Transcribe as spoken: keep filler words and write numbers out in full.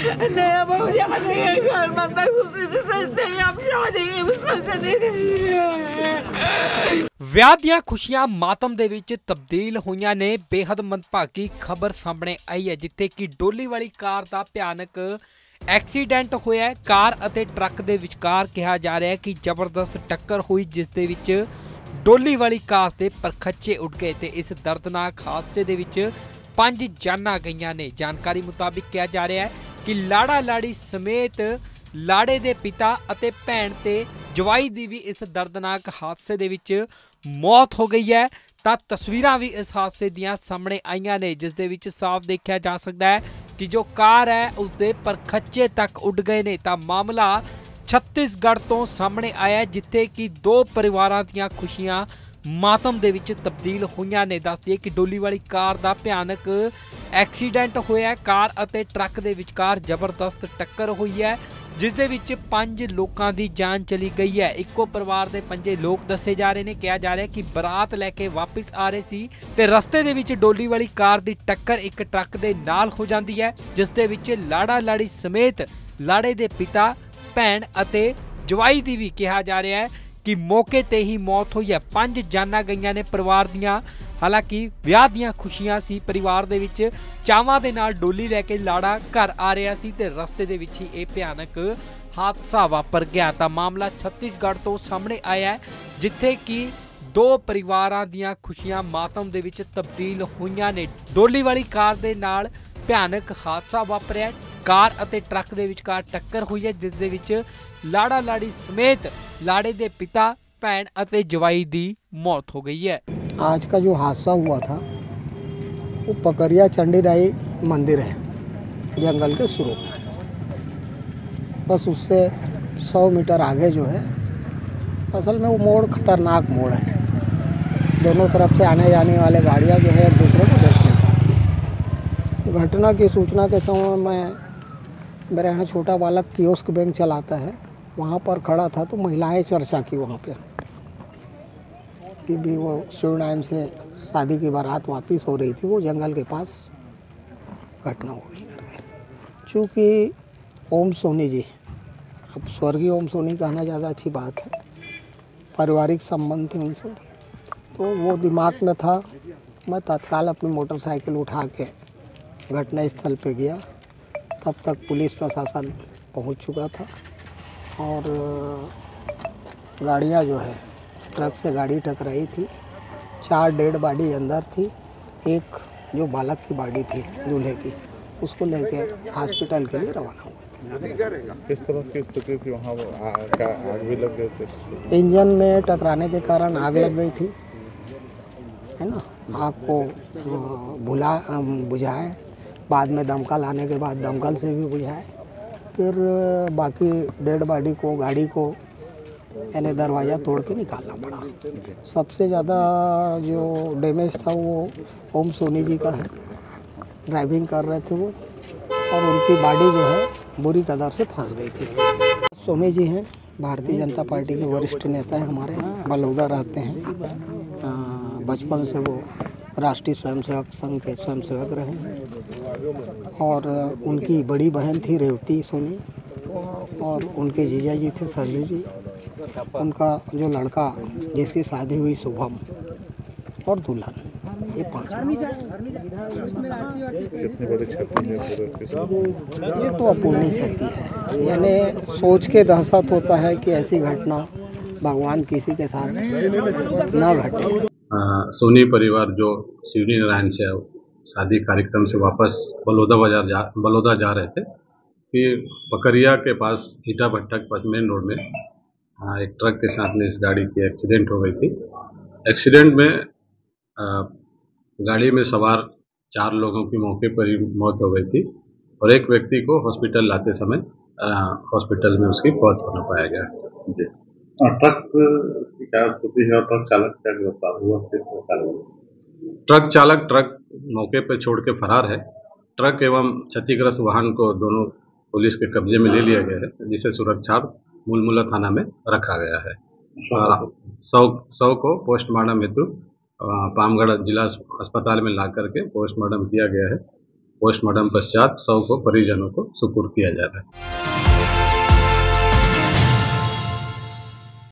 नहीं अब हम जाने घर मंदिर उसी से नहीं हम जाने ਵਿਆਹ ਦੀਆਂ ਖੁਸ਼ੀਆਂ ਮਾਤਮ ਦੇ ਵਿੱਚ ਤਬਦੀਲ ਹੋਈਆਂ ਨੇ। ਬੇहद ਮੰਦਭਾਗੀ ਖਬਰ ਸਾਹਮਣੇ ਆਈ ਹੈ ਜਿੱਥੇ ਕਿ ਡੋਲੀ ਵਾਲੀ ਕਾਰ ਦਾ ਭਿਆਨਕ ਐਕਸੀਡੈਂਟ ਹੋਇਆ। ਕਾਰ ਅਤੇ ਟਰੱਕ ਦੇ ਵਿਚਕਾਰ ਕਿਹਾ ਜਾ ਰਿਹਾ ਹੈ ਕਿ ਜ਼ਬਰਦਸਤ ਟੱਕਰ ਹੋਈ ਜਿਸ ਦੇ ਵਿੱਚ ਡੋਲੀ ਵਾਲੀ ਕਾਰ ਦੇ ਪਰਖੱਚੇ ਉੱਡ ਗਏ ਤੇ ਇਸ ਦਰਦਨਾਕ ਹਾਦਸੇ ਦੇ ਵਿੱਚ ਪੰਜ ਜਾਨਾਂ ਗਈਆਂ ਨੇ। ਜਾਣਕਾਰੀ ਮੁਤਾबिक ਕਿਹਾ ਜਾ ਰਿਹਾ ਹੈ ਕਿ ਲਾੜਾ ਲਾੜੀ ਸਮੇਤ ਲਾੜੇ ਦੇ ਪਿਤਾ ਅਤੇ ਭੈਣ ਤੇ ਜਵਾਈ ਦੀ ਵੀ ਇਸ ਦਰਦਨਾਕ ਹਾਦਸੇ ਦੇ ਵਿੱਚ ਮੌਤ ਹੋ ਗਈ ਹੈ। ਤਾਂ ਤਸਵੀਰਾਂ ਵੀ ਇਸ ਹਾਦਸੇ ਦੀਆਂ ਸਾਹਮਣੇ ਆਈਆਂ ਨੇ ਜਿਸ ਦੇ ਵਿੱਚ ਸਾਫ਼ ਦੇਖਿਆ ਜਾ ਸਕਦਾ ਹੈ ਕਿ ਜੋ ਕਾਰ ਹੈ ਉਸਦੇ ਪਰਖੱਚੇ ਤੱਕ ਉੱਡ ਗਏ ਨੇ। ਤਾਂ ਮਾਮਲਾ ਛੱਤੀਸਗੜ੍ਹ ਤੋਂ ਸਾਹਮਣੇ ਆਇਆ ਜਿੱਥੇ ਕਿ ਦੋ ਪਰਿਵਾਰਾਂ ਦੀਆਂ ਖੁਸ਼ੀਆਂ ਮਾਤਮ ਦੇ ਵਿੱਚ ਤਬਦੀਲ ਹੋਈਆਂ ਨੇ। ਦੱਸ ਦਈਏ ਕਿ ਡੋਲੀ ਵਾਲੀ ਕਾਰ ਦਾ ਭਿਆਨਕ ਐਕਸੀਡੈਂਟ ਹੋਇਆ। ਕਾਰ ਅਤੇ ਟਰੱਕ ਦੇ ਵਿਚਕਾਰ ਜ਼ਬਰਦਸਤ ਟੱਕਰ ਹੋਈ ਹੈ ਜਿਸ ਦੇ ਵਿੱਚ ਪੰਜ ਲੋਕਾਂ ਦੀ ਜਾਨ ਚਲੀ ਗਈ ਹੈ। ਇੱਕੋ ਪਰਿਵਾਰ ਦੇ ਪੰਜੇ ਲੋਕ ਦੱਸੇ ਜਾ ਰਹੇ ਨੇ। ਕਿਹਾ ਜਾ ਰਿਹਾ ਕਿ ਬਰਾਤ ਲੈ ਕੇ ਵਾਪਸ ਆ ਰਹੇ ਸੀ ਤੇ ਰਸਤੇ ਦੇ ਵਿੱਚ ਡੋਲੀ ਵਾਲੀ ਕਾਰ ਦੀ ਟੱਕਰ ਇੱਕ ਟਰੱਕ ਦੇ ਨਾਲ ਹੋ ਜਾਂਦੀ ਹੈ ਜਿਸ ਦੇ ਵਿੱਚ ਲਾੜਾ ਲਾੜੀ ਸਮੇਤ ਲਾੜੇ ਦੇ ਪਿਤਾ ਭੈਣ ਅਤੇ ਜਵਾਈ ਦੀ ਵੀ ਕਿਹਾ ਜਾ ਰਿਹਾ ਹੈ ਕਿ ਮੌਕੇ ਤੇ ਹੀ ਮੌਤ ਹੋਈ ਹੈ। ਪੰਜ ਜਾਨਾਂ ਗਈਆਂ ਨੇ ਪਰਿਵਾਰ ਦੀਆਂ। ਹਾਲਾਂਕਿ ਵਿਆਹ ਦੀਆਂ ਖੁਸ਼ੀਆਂ ਸੀ ਪਰਿਵਾਰ ਦੇ ਵਿੱਚ, ਚਾਵਾਂ ਦੇ ਨਾਲ ਡੋਲੀ ਲੈ ਕੇ ਲਾੜਾ ਘਰ ਆ ਰਿਹਾ ਸੀ ਤੇ ਰਸਤੇ ਦੇ ਵਿੱਚ ਹੀ ਇਹ ਭਿਆਨਕ ਹਾਦਸਾ ਵਾਪਰ ਗਿਆ। ਤਾਂ ਮਾਮਲਾ ਛੱਤੀਸਗੜ੍ਹ ਤੋਂ ਸਾਹਮਣੇ ਆਇਆ ਹੈ ਜਿੱਥੇ ਕਿ ਦੋ ਪਰਿਵਾਰਾਂ ਦੀਆਂ ਖੁਸ਼ੀਆਂ ਮਾਤਮ ਦੇ ਵਿੱਚ ਤਬਦੀਲ ਹੋਈਆਂ ਨੇ। ਡੋਲੀ ਵਾਲੀ ਕਾਰ ਦੇ ਨਾਲ ਭਿਆਨਕ ਹਾਦਸਾ ਵਾਪਰਿਆ। ਕਾਰ ਅਤੇ ਟਰੱਕ ਦੇ ਵਿਚਕਾਰ ਟੱਕਰ ਹੋਈ ਹੈ ਜਿਸ ਦੇ ਵਿੱਚ ਲਾੜਾ ਲਾੜੀ ਸਮੇਤ लाड़े दे पिता भैन अते जवाई दी मौत हो गई है। आज का जो हादसा हुआ था वो पकरिया चंडीदाई मंदिर है जंगल के शुरू में, बस उससे सौ मीटर आगे जो है असल में वो मोड़ खतरनाक मोड़ है। दोनों तरफ से आने जाने वाले गाड़ियां जो है एक दूसरे को देख लेती। घटना की सूचना के समय में मेरे यहाँ छोटा बालक कियोस्क बैंक चलाता है, वहाँ पर खड़ा था तो महिलाएं चर्चा की वहाँ पे कि भी वो सुरनाम से शादी की बारात वापस हो रही थी, वो जंगल के पास घटना हो गई करके। चूँकि ओम सोनी जी, अब स्वर्गीय ओम सोनी कहना ज़्यादा अच्छी बात है, पारिवारिक संबंध थे उनसे, तो वो दिमाग में था। मैं तत्काल अपनी मोटरसाइकिल उठा के घटना स्थल पे गया। तब तक पुलिस प्रशासन पहुंच चुका था और गाड़ियां जो है ट्रक से गाड़ी टकराई थी। चार डेड बॉडी अंदर थी, एक जो बालक की बॉडी थी दूल्हे की, उसको लेके हॉस्पिटल के लिए रवाना हुए थे। किस तरह की स्थिति थी वहाँ? आग भी लग गए थे? इंजन में टकराने के कारण आग लग गई थी, है ना। आग को बुला बुझाए, बाद में दमकल आने के बाद दमकल से भी बुझाए, फिर बाकी डेड बॉडी को गाड़ी को यानी दरवाज़ा तोड़ के निकालना पड़ा। सबसे ज़्यादा जो डैमेज था वो ओम सोनी जी का है। ड्राइविंग कर रहे थे वो और उनकी बॉडी जो है बुरी कदर से फंस गई थी। सोनी जी हैं, भारतीय जनता पार्टी के वरिष्ठ नेता हैं, हमारे बलौदा रहते हैं। बचपन से वो राष्ट्रीय स्वयंसेवक संघ के स्वयंसेवक रहे हैं और उनकी बड़ी बहन थी रेवती सोनी और उनके जीजा जी थे सरजू जी। उनका जो लड़का जिसकी शादी हुई शुभम और दुल्हन, ये पांच। कितनी बड़ी क्षति है? ये तो अपूर्णीय क्षति है, यानी सोच के दहशत होता है कि ऐसी घटना भगवान किसी के साथ ना घटे। आ, सोनी परिवार जो शिवनी नारायण से शादी कार्यक्रम से वापस बलौदा बाजार जा बलौदा जा रहे थे कि पकरिया के पास ईटा भट्टा के पास मेन रोड में आ, एक ट्रक के साथ में इस गाड़ी की एक्सीडेंट हो गई थी। एक्सीडेंट में आ, गाड़ी में सवार चार लोगों की मौके पर ही मौत हो गई थी और एक व्यक्ति को हॉस्पिटल लाते समय हॉस्पिटल में उसकी मौत होना पाया गया। जी। ट्रक की क्या स्थिति है और ट्रक चालक क्या गिरफ्तार हुआ? किस प्रकार हुआ? ट्रक चालक ट्रक मौके पर छोड़ के फरार है। ट्रक एवं क्षतिग्रस्त वाहन को दोनों पुलिस के कब्जे में ले लिया गया है जिसे सुरक्षा मूलमुला थाना में रखा गया है। और सौ सौ को पोस्टमार्टम हेतु पामगढ़ जिला अस्पताल में ला करके पोस्टमार्टम किया गया है पोस्टमार्टम पश्चात शव को परिजनों को सुपुर्द किया जा रहा है।